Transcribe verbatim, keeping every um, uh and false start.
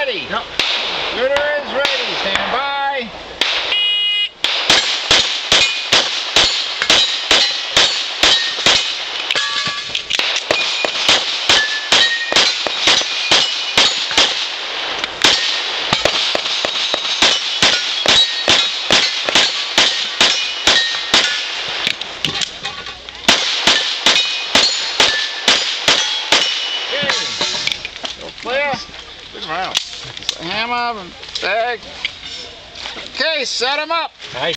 ready. Yep. Shooter is ready. Stand by. Clear. Good round. Hammer, bag. Okay, set them up. Nice.